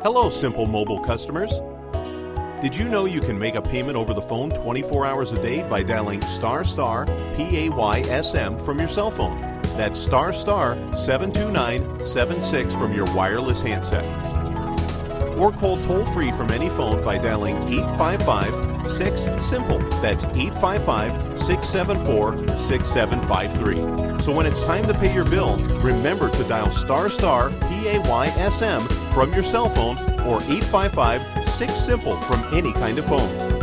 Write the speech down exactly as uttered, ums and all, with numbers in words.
Hello, Simple Mobile customers. Did you know you can make a payment over the phone twenty-four hours a day by dialing star star P A Y S M from your cell phone? That's star star seven two nine seven six from your wireless handset. Or call toll-free from any phone by dialing eight five five six SIMPLE. That's eight five five six seven four six seven five three. So when it's time to pay your bill, remember to dial star star P A Y S M from your cell phone or eight five five six SIMPLE from any kind of phone.